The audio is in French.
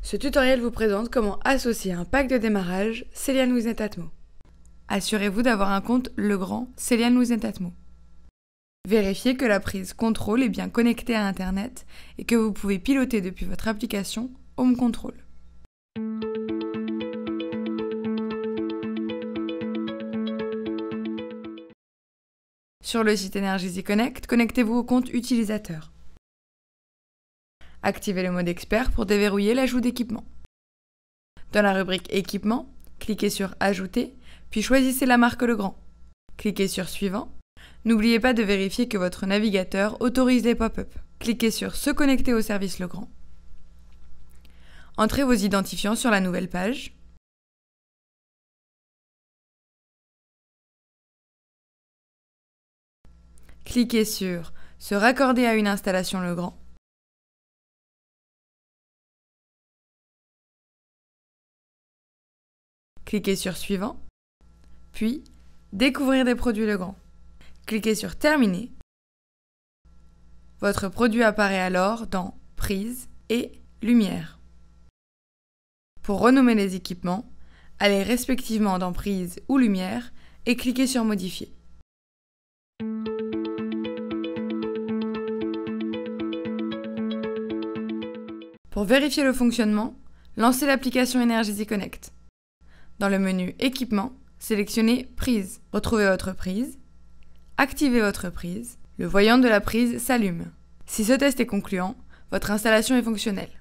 Ce tutoriel vous présente comment associer un pack de démarrage Celian with Netatmo. Assurez-vous d'avoir un compte Legrand Celian with Netatmo. Vérifiez que la prise contrôle est bien connectée à Internet et que vous pouvez piloter depuis votre application Home Control. Sur le site Energeasy Connect, connectez-vous au compte utilisateur. Activez le mode expert pour déverrouiller l'ajout d'équipement. Dans la rubrique Équipement, cliquez sur Ajouter, puis choisissez la marque Legrand. Cliquez sur Suivant. N'oubliez pas de vérifier que votre navigateur autorise les pop-up. Cliquez sur Se connecter au service Legrand. Entrez vos identifiants sur la nouvelle page. Cliquez sur Se raccorder à une installation Legrand. Cliquez sur Suivant, puis Découvrir des produits Legrand. Cliquez sur Terminer. Votre produit apparaît alors dans Prise et Lumière. Pour renommer les équipements, allez respectivement dans Prise ou Lumière et cliquez sur Modifier. Pour vérifier le fonctionnement, lancez l'application Energeasy Connect. Dans le menu Équipement, sélectionnez Prise. Retrouvez votre prise. Activez votre prise. Le voyant de la prise s'allume. Si ce test est concluant, votre installation est fonctionnelle.